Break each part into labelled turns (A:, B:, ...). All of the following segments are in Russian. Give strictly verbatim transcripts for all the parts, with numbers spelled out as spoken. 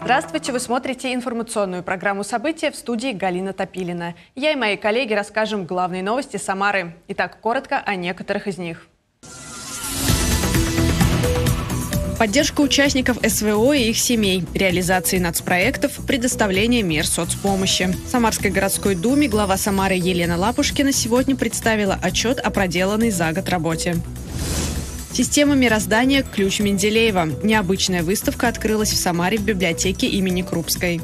A: Здравствуйте! Вы смотрите информационную программу «События», в студии Галина Топилина. Я и мои коллеги расскажем главные новости Самары. Итак, коротко о некоторых из них. Поддержка участников эс вэ о и их семей, реализации нацпроектов, предоставление мер соцпомощи. В Самарской городской думе глава Самары Елена Лапушкина сегодня представила отчет о проделанной за год работе. Система мироздания «Ключ Менделеева». Необычная выставка открылась в Самаре в библиотеке имени Крупской.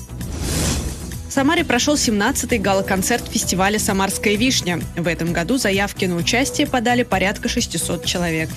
A: В Самаре прошел семнадцатый гала-концерт фестиваля «Самарская вишня». В этом году заявки на участие подали порядка шестисот человек.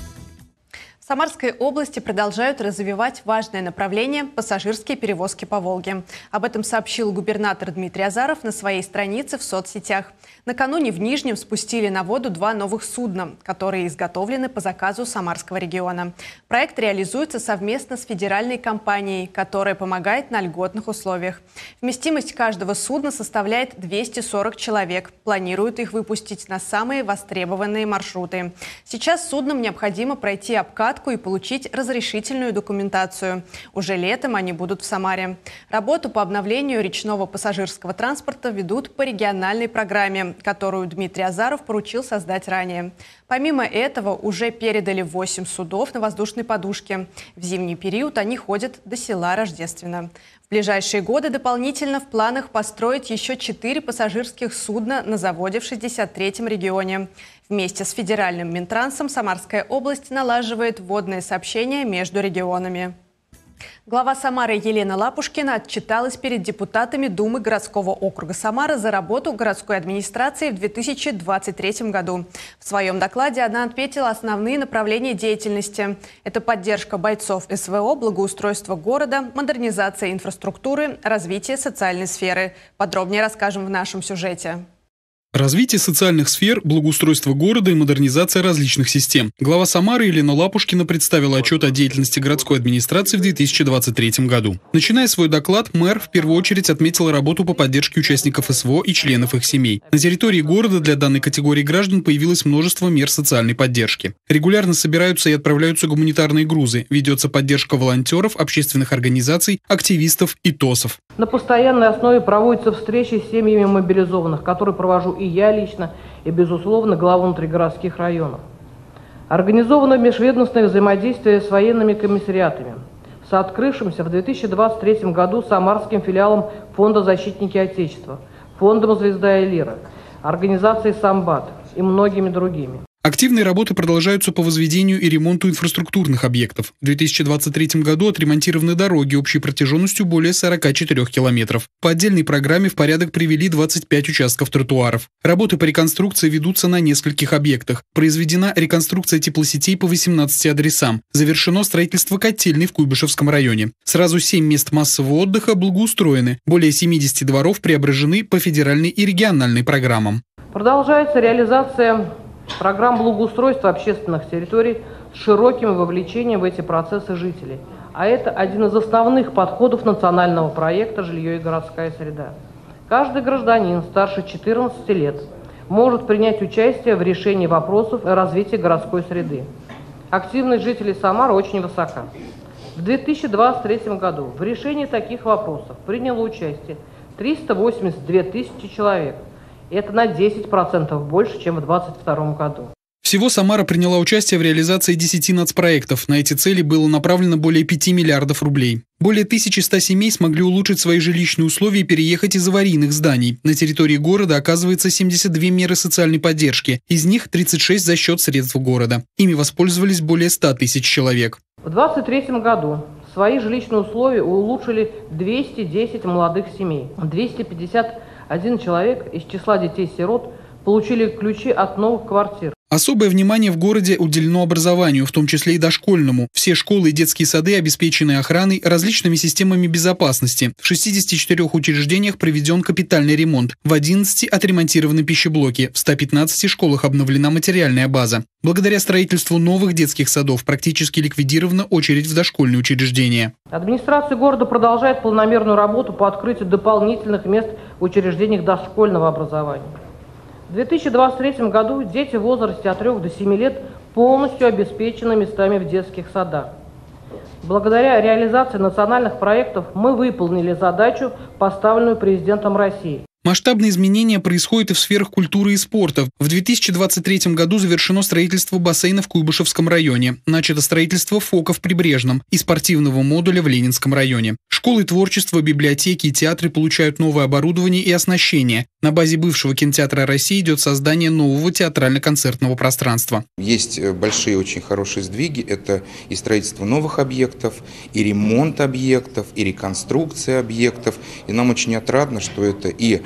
A: В Самарской области продолжают развивать важное направление – пассажирские перевозки по Волге. Об этом сообщил губернатор Дмитрий Азаров на своей странице в соцсетях. Накануне в Нижнем спустили на воду два новых судна, которые изготовлены по заказу Самарского региона. Проект реализуется совместно с федеральной компанией, которая помогает на льготных условиях. Вместимость каждого судна составляет двести сорок человек. Планируют их выпустить на самые востребованные маршруты. Сейчас суднам необходимо пройти обкатку и получить разрешительную документацию. Уже летом они будут в Самаре. Работу по обновлению речного пассажирского транспорта ведут по региональной программе, которую Дмитрий Азаров поручил создать ранее. Помимо этого, уже передали восемь судов на воздушной подушке. В зимний период они ходят до села Рождественно. В ближайшие годы дополнительно в планах построить еще четыре пассажирских судна на заводе в шестьдесят третьем регионе. Вместе с федеральным Минтрансом Самарская область налаживает водное сообщение между регионами. Глава Самары Елена Лапушкина отчиталась перед депутатами Думы городского округа Самара за работу городской администрации в две тысячи двадцать третьем году. В своем докладе она отметила основные направления деятельности. Это поддержка бойцов эс вэ о, благоустройство города, модернизация инфраструктуры, развитие социальной сферы. Подробнее расскажем в нашем сюжете.
B: Развитие социальных сфер, благоустройство города и модернизация различных систем. Глава Самары Елена Лапушкина представила отчет о деятельности городской администрации в две тысячи двадцать третьем году. Начиная свой доклад, мэр в первую очередь отметила работу по поддержке участников эс вэ о и членов их семей. На территории города для данной категории граждан появилось множество мер социальной поддержки. Регулярно собираются и отправляются гуманитарные грузы. Ведется поддержка волонтеров, общественных организаций, активистов и тосов.
C: На постоянной основе проводятся встречи с семьями мобилизованных, которые провожу и я лично, и, безусловно, глава внутригородских районов. Организовано межведомственное взаимодействие с военными комиссариатами, с открывшимся в две тысячи двадцать третьем году самарским филиалом Фонда «Защитники Отечества», Фондом «Звезда и Лира», организацией «Самбат» и многими другими.
B: Активные работы продолжаются по возведению и ремонту инфраструктурных объектов. В две тысячи двадцать третьем году отремонтированы дороги общей протяженностью более сорока четырёх километров. По отдельной программе в порядок привели двадцать пять участков тротуаров. Работы по реконструкции ведутся на нескольких объектах. Произведена реконструкция теплосетей по восемнадцати адресам. Завершено строительство котельной в Куйбышевском районе. Сразу семь мест массового отдыха благоустроены. Более семидесяти дворов преображены по федеральной и региональной программам.
C: Продолжается реализация программ благоустройства общественных территорий с широким вовлечением в эти процессы жителей. А это один из основных подходов национального проекта «Жилье и городская среда». Каждый гражданин старше четырнадцати лет может принять участие в решении вопросов развития городской среды. Активность жителей Самары очень высока. В две тысячи двадцать третьем году в решении таких вопросов приняло участие триста восемьдесят две тысячи человек. Это на десять процентов больше, чем в две тысячи двадцать втором году.
B: Всего Самара приняла участие в реализации десяти нацпроектов. На эти цели было направлено более пяти миллиардов рублей. Более тысячи ста семей смогли улучшить свои жилищные условия и переехать из аварийных зданий. На территории города оказывается семьдесят две меры социальной поддержки. Из них тридцать шесть за счет средств города. Ими воспользовались более ста тысяч человек.
C: В две тысячи двадцать третьем году свои жилищные условия улучшили двести десять молодых семей. двести пятьдесят один человек из числа детей-сирот получили ключи от новых квартир.
B: Особое внимание в городе уделено образованию, в том числе и дошкольному. Все школы и детские сады обеспечены охраной, различными системами безопасности. В шестидесяти четырёх учреждениях проведен капитальный ремонт. В одиннадцати отремонтированы пищеблоки. В ста пятнадцати школах обновлена материальная база. Благодаря строительству новых детских садов практически ликвидирована очередь в дошкольные учреждения.
C: Администрация города продолжает полномерную работу по открытию дополнительных мест в учреждениях дошкольного образования. В две тысячи двадцать третьем году дети в возрасте от трёх до семи лет полностью обеспечены местами в детских садах. Благодаря реализации национальных проектов мы выполнили задачу, поставленную президентом России.
B: Масштабные изменения происходят и в сферах культуры и спорта. В две тысячи двадцать третьем году завершено строительство бассейна в Куйбышевском районе, начато строительство ФОКа в Прибрежном и спортивного модуля в Ленинском районе. Школы творчества, библиотеки и театры получают новое оборудование и оснащение. На базе бывшего кинотеатра России идет создание нового театрально-концертного пространства.
D: Есть большие, очень хорошие сдвиги. Это и строительство новых объектов, и ремонт объектов, и реконструкция объектов. И нам очень отрадно, что это и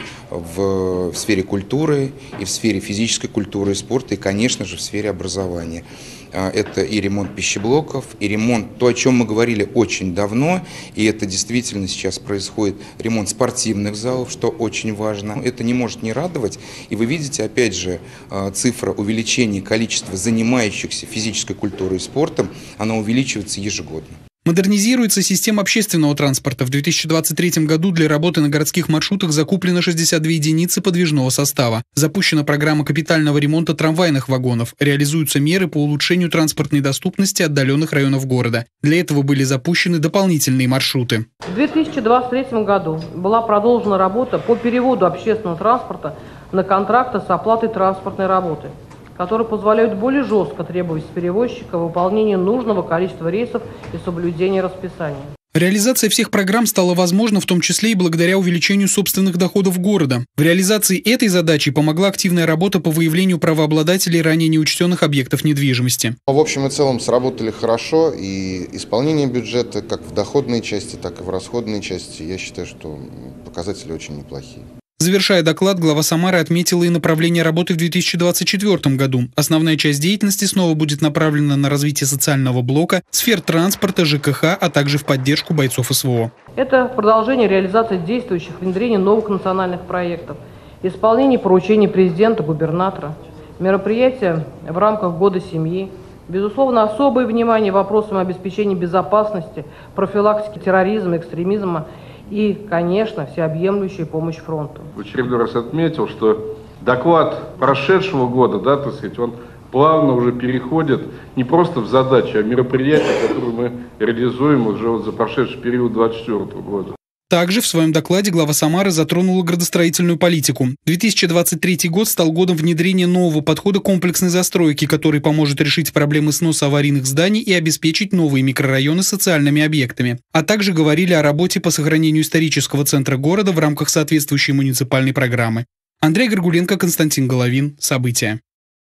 D: в, в сфере культуры, и в сфере физической культуры и спорта, и, конечно же, в сфере образования. Это и ремонт пищеблоков, и ремонт, то, о чем мы говорили очень давно, и это действительно сейчас происходит, ремонт спортивных залов, что очень важно. Это не может не радовать, и вы видите, опять же, цифра увеличения количества занимающихся физической культурой и спортом, она увеличивается ежегодно.
B: Модернизируется система общественного транспорта. В две тысячи двадцать третьем году для работы на городских маршрутах закуплено шестьдесят две единицы подвижного состава. Запущена программа капитального ремонта трамвайных вагонов. Реализуются меры по улучшению транспортной доступности отдаленных районов города. Для этого были запущены дополнительные маршруты.
C: В две тысячи двадцать третьем году была продолжена работа по переводу общественного транспорта на контракты с оплатой транспортной работы, которые позволяют более жестко требовать с перевозчика выполнения нужного количества рейсов и соблюдения расписания.
B: Реализация всех программ стала возможна в том числе и благодаря увеличению собственных доходов города. В реализации этой задачи помогла активная работа по выявлению правообладателей ранее неучтенных объектов недвижимости.
E: В общем и целом сработали хорошо, и исполнение бюджета как в доходной части, так и в расходной части, я считаю, что показатели очень неплохие.
B: Завершая доклад, глава Самары отметила и направление работы в две тысячи двадцать четвёртом году. Основная часть деятельности снова будет направлена на развитие социального блока, сфер транспорта, ЖКХ, а также в поддержку бойцов СВО.
C: Это продолжение реализации действующих, внедрение новых национальных проектов, исполнение поручений президента, губернатора, мероприятия в рамках Года семьи, безусловно, особое внимание вопросам обеспечения безопасности, профилактики терроризма, экстремизма и, конечно, всеобъемлющая помощь фронту.
F: В очередной раз отметил, что доклад прошедшего года, да, так сказать, он плавно уже переходит не просто в задачи, а в мероприятия, которые мы реализуем уже вот за прошедший период две тысячи двадцать четвёртого года.
B: Также в своем докладе глава Самары затронула градостроительную политику. две тысячи двадцать третий год стал годом внедрения нового подхода комплексной застройки, который поможет решить проблемы сноса аварийных зданий и обеспечить новые микрорайоны социальными объектами. А также говорили о работе по сохранению исторического центра города в рамках соответствующей муниципальной программы. Андрей Горгуленко, Константин Головин. События.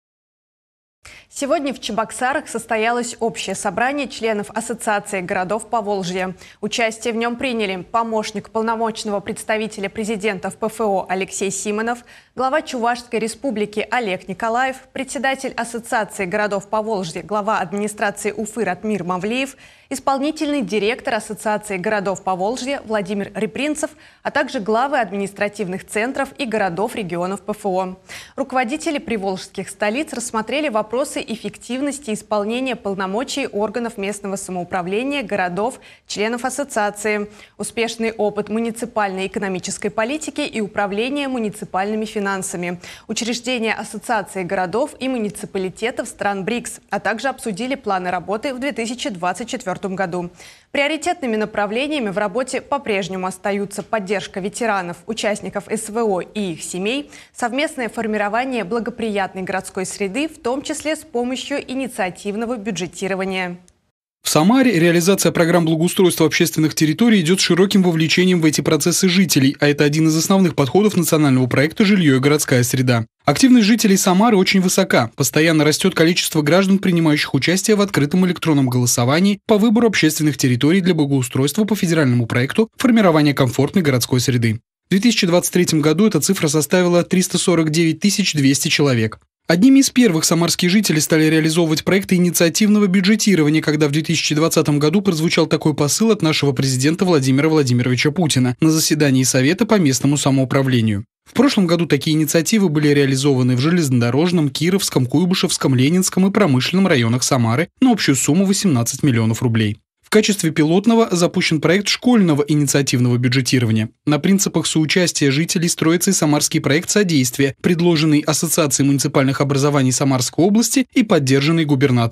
A: Сегодня в Чебоксарах состоялось общее собрание членов Ассоциации городов Поволжья. Участие в нем приняли помощник полномочного представителя президента в ПФО Алексей Симонов, глава Чувашской республики Олег Николаев, председатель Ассоциации городов Поволжья, глава администрации Уфы Ратмир Мавлиев, исполнительный директор Ассоциации городов Поволжья Владимир Репринцев, а также главы административных центров и городов регионов ПФО. Руководители приволжских столиц рассмотрели вопросы эффективности исполнения полномочий органов местного самоуправления, городов, членов ассоциации, успешный опыт муниципальной экономической политики и управления муниципальными финансами, учреждения Ассоциации городов и муниципалитетов стран БРИКС, а также обсудили планы работы в две тысячи двадцать четвёртом году. Приоритетными направлениями в работе по-прежнему остаются поддержка ветеранов, участников СВО и их семей, совместное формирование благоприятной городской среды, в том числе с помощью инициативного бюджетирования.
B: В Самаре реализация программ благоустройства общественных территорий идет с широким вовлечением в эти процессы жителей, а это один из основных подходов национального проекта «Жилье и городская среда». Активность жителей Самары очень высока. Постоянно растет количество граждан, принимающих участие в открытом электронном голосовании по выбору общественных территорий для благоустройства по федеральному проекту «Формирование комфортной городской среды». В две тысячи двадцать третьем году эта цифра составила триста сорок девять тысяч двести человек. Одними из первых самарские жители стали реализовывать проекты инициативного бюджетирования, когда в две тысячи двадцатом году прозвучал такой посыл от нашего президента Владимира Владимировича Путина на заседании Совета по местному самоуправлению. В прошлом году такие инициативы были реализованы в железнодорожном, Кировском, Куйбышевском, Ленинском и промышленном районах Самары на общую сумму восемнадцать миллионов рублей. В качестве пилотного запущен проект школьного инициативного бюджетирования. На принципах соучастия жителей строится и самарский проект содействия, предложенный Ассоциацией муниципальных образований Самарской области и поддержанный губернатором.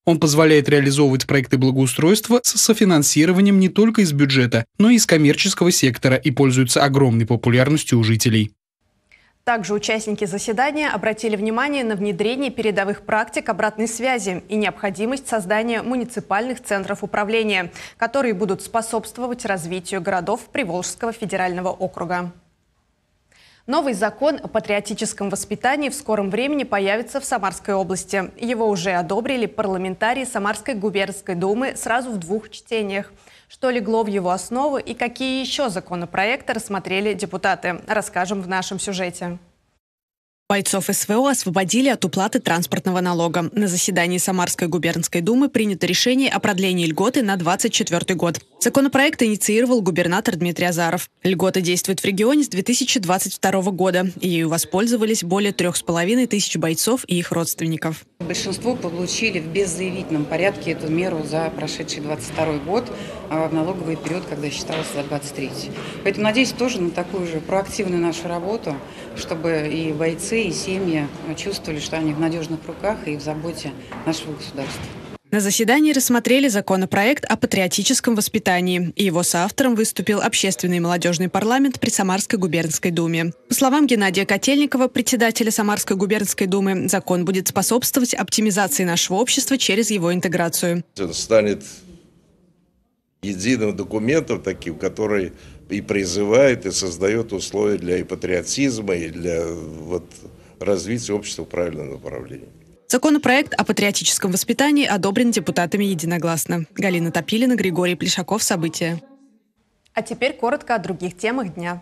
B: Он позволяет реализовывать проекты благоустройства с софинансированием не только из бюджета, но и из коммерческого сектора и пользуется огромной популярностью у жителей.
A: Также участники заседания обратили внимание на внедрение передовых практик обратной связи и необходимость создания муниципальных центров управления, которые будут способствовать развитию городов Приволжского федерального округа. Новый закон о патриотическом воспитании в скором времени появится в Самарской области. Его уже одобрили парламентарии Самарской губернской думы сразу в двух чтениях. Что легло в его основу и какие еще законопроекты рассмотрели депутаты, расскажем в нашем сюжете. Бойцов СВО освободили от уплаты транспортного налога. На заседании Самарской губернской думы принято решение о продлении льготы на двадцать четвёртый год. Законопроект инициировал губернатор Дмитрий Азаров. Льгота действует в регионе с две тысячи двадцать второго года. Ею воспользовались более трех с половиной тысяч бойцов и их родственников.
G: Большинство получили в беззаявительном порядке эту меру за прошедший двадцать второй год, в налоговый период, когда считалось за двадцать третий. Поэтому надеюсь тоже на такую же проактивную нашу работу, чтобы и бойцы, и семьи чувствовали, что они в надежных руках и в заботе нашего государства.
A: На заседании рассмотрели законопроект о патриотическом воспитании. И его соавтором выступил общественный и молодежный парламент при Самарской губернской думе. По словам Геннадия Котельникова, председателя Самарской губернской думы, закон будет способствовать оптимизации нашего общества через его интеграцию.
H: Он станет единым документом таким, который и призывает, и создает условия для и патриотизма, и для вот, развития общества в правильном направлении.
A: Законопроект о патриотическом воспитании одобрен депутатами единогласно. Галина Топилина, Григорий Плешаков. События. А теперь коротко о других темах дня.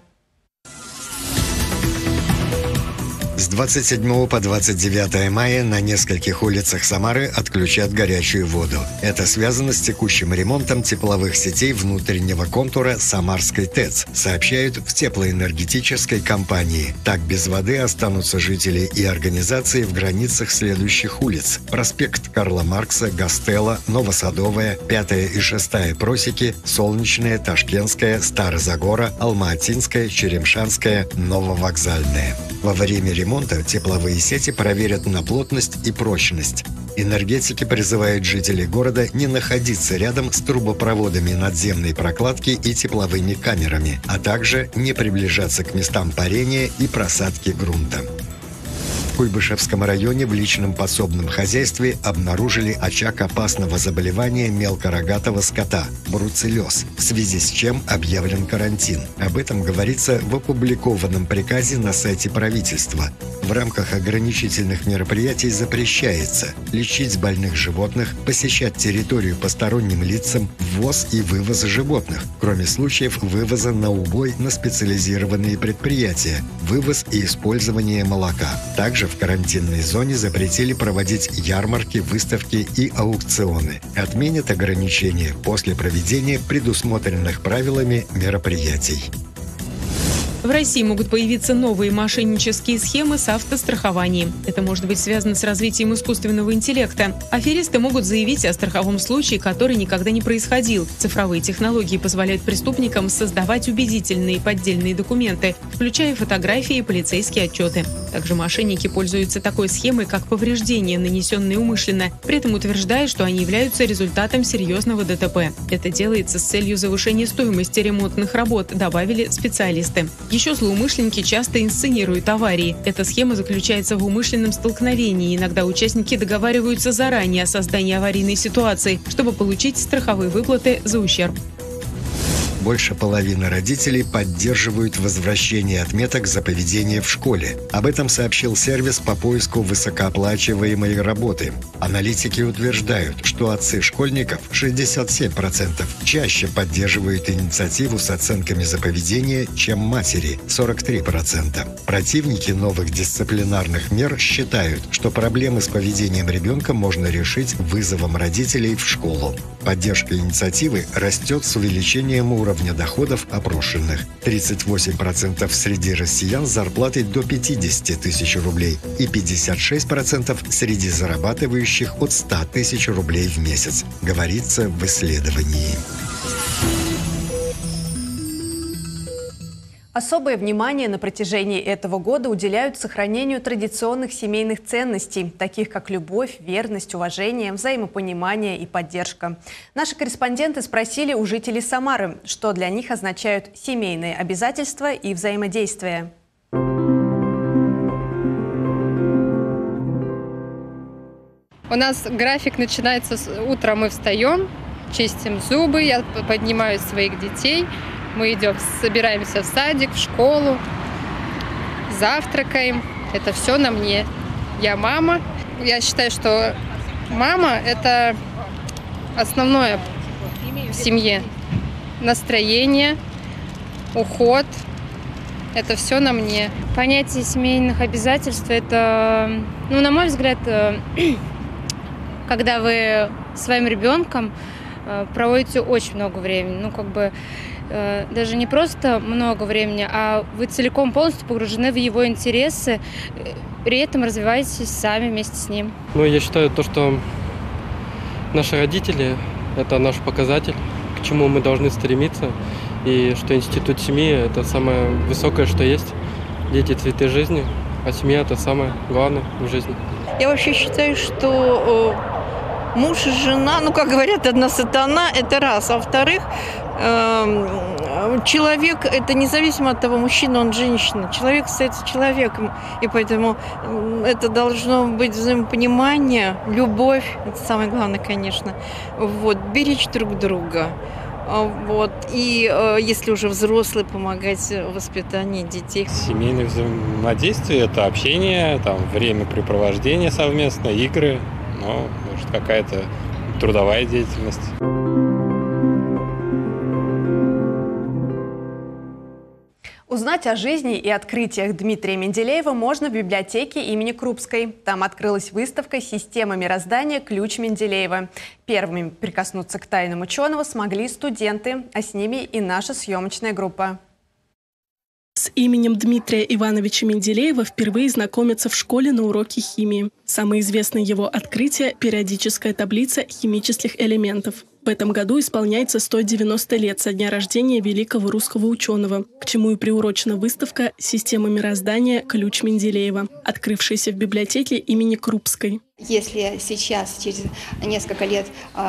I: С двадцать седьмого по двадцать девятое мая на нескольких улицах Самары отключат горячую воду. Это связано с текущим ремонтом тепловых сетей внутреннего контура Самарской ТЭЦ, сообщают в теплоэнергетической компании. Так без воды останутся жители и организации в границах следующих улиц: проспект Карла Маркса, Гастелло, Новосадовая, пятая и шестая просеки, Солнечная, Ташкентская, Старозагора, Алма-Атинская, Черемшанская, Нововокзальная. Во время ремонта тепловые сети проверят на плотность и прочность. Энергетики призывают жителей города не находиться рядом с трубопроводами надземной прокладки и тепловыми камерами, а также не приближаться к местам парения и просадки грунта. В Куйбышевском районе в личном подсобном хозяйстве обнаружили очаг опасного заболевания мелкорогатого скота – бруцеллез, в связи с чем объявлен карантин. Об этом говорится в опубликованном приказе на сайте правительства. В рамках ограничительных мероприятий запрещается лечить больных животных, посещать территорию посторонним лицам, ввоз и вывоз животных, кроме случаев вывоза на убой на специализированные предприятия, вывоз и использование молока. Также в карантинной зоне запретили проводить ярмарки, выставки и аукционы. Отменят ограничения после проведения предусмотренных правилами мероприятий.
J: В России могут появиться новые мошеннические схемы с автострахованием. Это может быть связано с развитием искусственного интеллекта. Аферисты могут заявить о страховом случае, который никогда не происходил. Цифровые технологии позволяют преступникам создавать убедительные поддельные документы, включая фотографии и полицейские отчеты. Также мошенники пользуются такой схемой, как повреждения, нанесенные умышленно, при этом утверждая, что они являются результатом серьезного ДТП. Это делается с целью завышения стоимости ремонтных работ, добавили специалисты. Еще злоумышленники часто инсценируют аварии. Эта схема заключается в умышленном столкновении. Иногда участники договариваются заранее о создании аварийной ситуации, чтобы получить страховые выплаты за ущерб.
I: Больше половины родителей поддерживают возвращение отметок за поведение в школе. Об этом сообщил сервис по поиску высокооплачиваемой работы. Аналитики утверждают, что отцы школьников шестьдесят семь процентов чаще поддерживают инициативу с оценками за поведение, чем матери сорок три процента. Противники новых дисциплинарных мер считают, что проблемы с поведением ребенка можно решить вызовом родителей в школу. Поддержка инициативы растет с увеличением уровня уровня доходов опрошенных. тридцать восемь процентов среди россиян с зарплатой до пятидесяти тысяч рублей и пятьдесят шесть процентов среди зарабатывающих от ста тысяч рублей в месяц, говорится в исследовании.
A: Особое внимание на протяжении этого года уделяют сохранению традиционных семейных ценностей, таких как любовь, верность, уважение, взаимопонимание и поддержка. Наши корреспонденты спросили у жителей Самары, что для них означают семейные обязательства и взаимодействие.
K: У нас график начинается с утра, мы встаем, чистим зубы, я поднимаю своих детей. Мы идем, собираемся в садик, в школу, завтракаем. Это все на мне. Я мама. Я считаю, что мама – это основное в семье. Настроение, уход – это все на мне.
L: Понятие семейных обязательств – это, ну, на мой взгляд, когда вы своим ребенком проводите очень много времени. Ну, как бы даже не просто много времени, а вы целиком полностью погружены в его интересы, при этом развиваетесь сами вместе с ним.
M: Ну, я считаю, то, что наши родители – это наш показатель, к чему мы должны стремиться, и что институт семьи – это самое высокое, что есть. Дети – цветы жизни, а семья – это самое главное в жизни.
N: Я вообще считаю, что муж и жена, ну, как говорят, одна сатана – это раз, а во-вторых, человек, это независимо от того, мужчина он, женщина. Человек остается человеком, и поэтому это должно быть взаимопонимание, любовь, это самое главное, конечно. Вот, беречь друг друга. Вот, и э, если уже взрослые, помогать в воспитании детей.
O: Семейное взаимодействие – это общение, там, времяпрепровождение совместное, игры, ну, может, какая-то трудовая деятельность.
A: Узнать о жизни и открытиях Дмитрия Менделеева можно в библиотеке имени Крупской. Там открылась выставка «Система мироздания. Ключ Менделеева». Первыми прикоснуться к тайнам ученого смогли студенты, а с ними и наша съемочная группа.
P: С именем Дмитрия Ивановича Менделеева впервые знакомятся в школе на уроке химии. Самое известное его открытие – периодическая таблица химических элементов. В этом году исполняется сто девяносто лет со дня рождения великого русского ученого, к чему и приурочена выставка «Система мироздания. Ключ Менделеева», открывшаяся в библиотеке имени Крупской.
Q: Если сейчас, через несколько лет,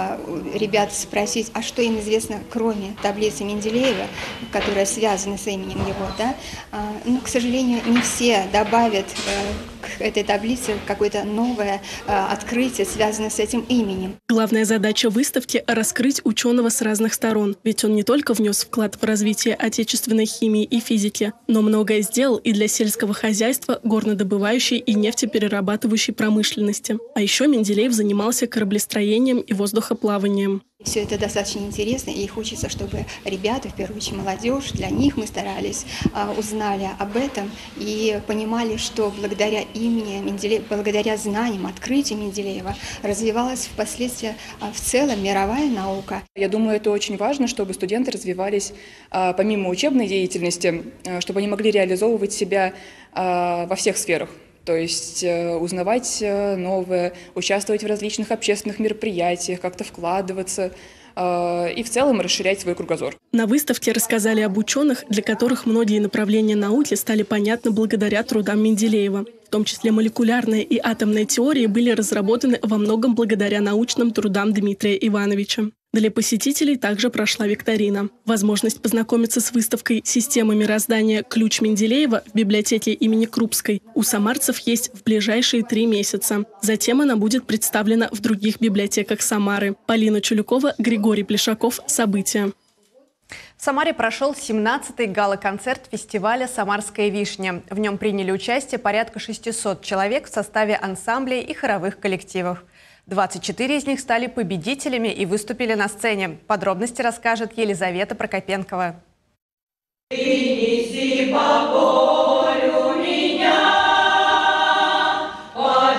Q: ребят спросить, а что им известно, кроме таблицы Менделеева, которая связана с именем его, да, ну, к сожалению, не все добавят к этой таблице какое-то новое открытие, связанное с этим именем.
P: Главная задача выставки – раскрыть ученого с разных сторон, ведь он не только внес вклад в развитие отечественной химии и физики, но многое сделал и для сельского хозяйства, горнодобывающей и нефтеперерабатывающей промышленности. А еще Менделеев занимался кораблестроением и воздухоплаванием.
Q: Все это достаточно интересно, и хочется, чтобы ребята, в первую очередь молодежь, для них мы старались, узнали об этом и понимали, что благодаря имени Менделеева, благодаря знаниям, открытию Менделеева развивалась впоследствии в целом мировая наука.
R: Я думаю, это очень важно, чтобы студенты развивались помимо учебной деятельности, чтобы они могли реализовывать себя во всех сферах. То есть узнавать новое, участвовать в различных общественных мероприятиях, как-то вкладываться и в целом расширять свой кругозор.
P: На выставке рассказали об ученых, для которых многие направления науки стали понятны благодаря трудам Менделеева. В том числе молекулярная и атомная теории были разработаны во многом благодаря научным трудам Дмитрия Ивановича. Для посетителей также прошла викторина. Возможность познакомиться с выставкой «Система мироздания. Ключ Менделеева» в библиотеке имени Крупской у самарцев есть в ближайшие три месяца. Затем она будет представлена в других библиотеках Самары. Полина Чулюкова, Григорий Плешаков. События.
A: В Самаре прошел семнадцатый гала-концерт фестиваля «Самарская вишня». В нем приняли участие порядка шестисот человек в составе ансамблей и хоровых коллективов. двадцать четыре из них стали победителями и выступили на сцене. Подробности расскажет Елизавета Прокопенкова.
S: Принеси по полю меня, по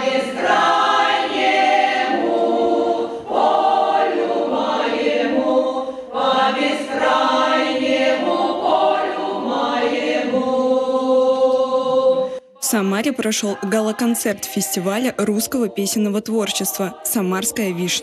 S: бескрайнему полю моему, по бескрайнему полю моему.
T: В Самаре прошел гала-концерт фестиваля русского песенного творчества «Самарская вишня».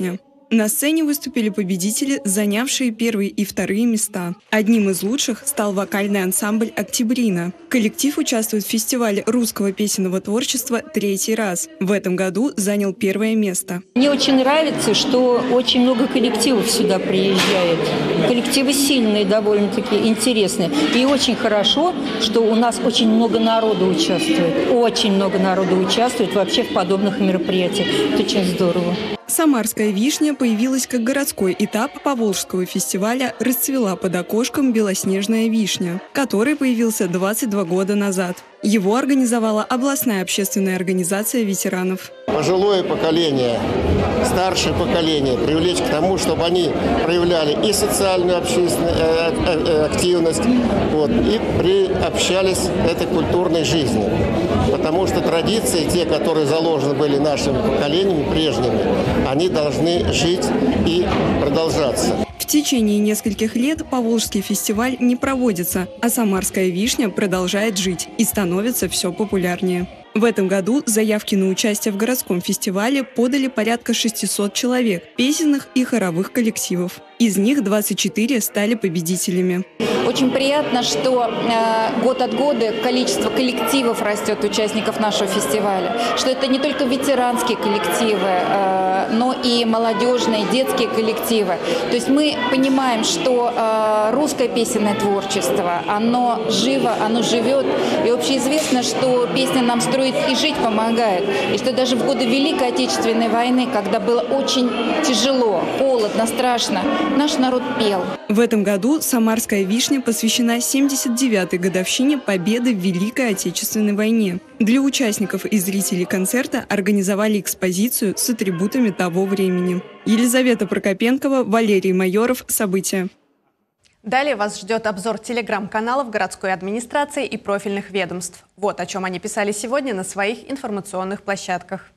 T: На сцене выступили победители, занявшие первые и вторые места. Одним из лучших стал вокальный ансамбль «Октябрина». Коллектив участвует в фестивале русского песенного творчества третий раз. В этом году занял первое место.
U: Мне очень нравится, что очень много коллективов сюда приезжает. Коллективы сильные, довольно-таки интересные. И очень хорошо, что у нас очень много народу участвует. Очень много народу участвует вообще в подобных мероприятиях. Это очень здорово.
T: Самарская вишня появилась как городской этап Поволжского фестиваля «Расцвела под окошком белоснежная вишня», который появился двадцать два года назад. Его организовала областная общественная организация ветеранов.
V: Пожилое поколение, старшее поколение привлечь к тому, чтобы они проявляли и социальную общественную активность, вот, и приобщались к этой культурной жизни. Потому что традиции, те, которые заложены были нашими поколениями прежними, они должны жить и продолжаться.
T: В течение нескольких лет Поволжский фестиваль не проводится, а самарская вишня продолжает жить и становится все популярнее. В этом году заявки на участие в городском фестивале подали порядка шестисот человек, песенных и хоровых коллективов. Из них двадцать четыре стали победителями.
W: Очень приятно, что э, год от года количество коллективов растет, участников нашего фестиваля. Что это не только ветеранские коллективы, э, но и молодежные, детские коллективы. То есть мы понимаем, что э, русское песенное творчество, оно живо, оно живет. И общеизвестно, что песня нам строит и жить помогает. И что даже в годы Великой Отечественной войны, когда было очень тяжело, холодно, страшно, наш народ пел.
T: В этом году самарская вишня посвящена семьдесят девятой годовщине победы в Великой Отечественной войне. Для участников и зрителей концерта организовали экспозицию с атрибутами того времени. Елизавета Прокопенкова, Валерий Майоров. События.
A: Далее вас ждет обзор телеграм-каналов городской администрации и профильных ведомств. Вот о чем они писали сегодня на своих информационных площадках.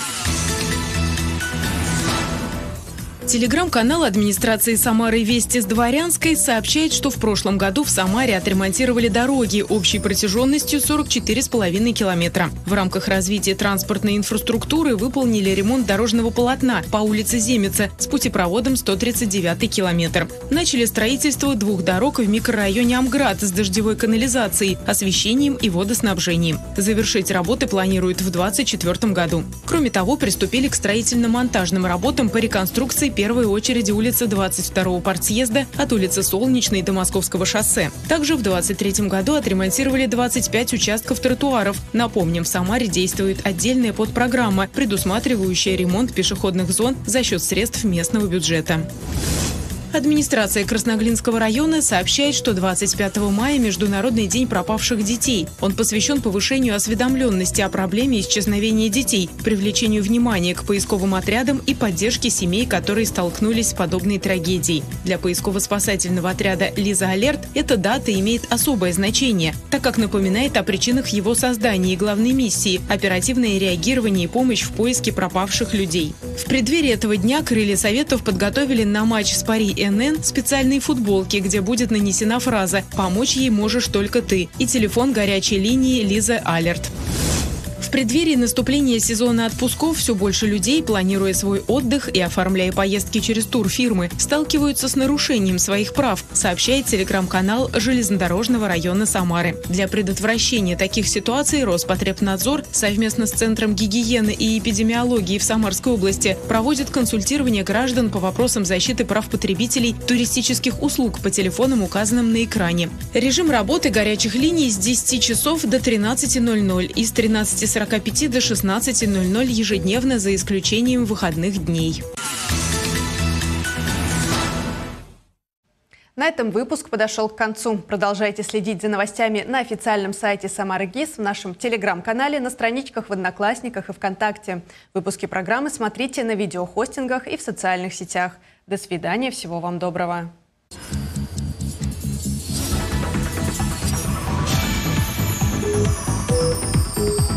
J: Телеграм-канал администрации Самары «Вести с Дворянской» сообщает, что в прошлом году в Самаре отремонтировали дороги общей протяженностью сорок четыре с половиной километра. В рамках развития транспортной инфраструктуры выполнили ремонт дорожного полотна по улице Земица с путепроводом сто тридцать девятый километр. Начали строительство двух дорог в микрорайоне Амград с дождевой канализацией, освещением и водоснабжением. Завершить работы планируют в две тысячи двадцать четвёртом году. Кроме того, приступили к строительно-монтажным работам по реконструкции в первой очереди улицы двадцать второго партсъезда от улицы Солнечной до Московского шоссе. Также в две тысячи двадцать третьем году отремонтировали двадцать пять участков тротуаров. Напомним, в Самаре действует отдельная подпрограмма, предусматривающая ремонт пешеходных зон за счет средств местного бюджета. Администрация Красноглинского района сообщает, что двадцать пятого мая – Международный день пропавших детей. Он посвящен повышению осведомленности о проблеме исчезновения детей, привлечению внимания к поисковым отрядам и поддержке семей, которые столкнулись с подобной трагедией. Для поисково-спасательного отряда «Лиза Алерт» эта дата имеет особое значение, так как напоминает о причинах его создания и главной миссии – оперативное реагирование и помощь в поиске пропавших людей. В преддверии этого дня крылья Советов подготовили на матч с Пари эн эн специальные футболки, где будет нанесена фраза «Помочь ей можешь только ты» и телефон горячей линии «Лиза Алерт». В преддверии наступления сезона отпусков все больше людей, планируя свой отдых и оформляя поездки через турфирмы, сталкиваются с нарушением своих прав, сообщает телеграм-канал железнодорожного района Самары. Для предотвращения таких ситуаций Роспотребнадзор совместно с Центром гигиены и эпидемиологии в Самарской области проводит консультирование граждан по вопросам защиты прав потребителей туристических услуг по телефонам, указанным на экране. Режим работы горячих линий с десяти часов до тринадцати ноль-ноль и с тринадцати сорока пяти до шестнадцати ноль-ноль ежедневно, за исключением выходных дней.
A: На этом выпуск подошел к концу. Продолжайте следить за новостями на официальном сайте Самары ГИС, в нашем телеграм-канале, на страничках в Одноклассниках и ВКонтакте. Выпуски программы смотрите на видеохостингах и в социальных сетях. До свидания, всего вам доброго.
S: Thank you.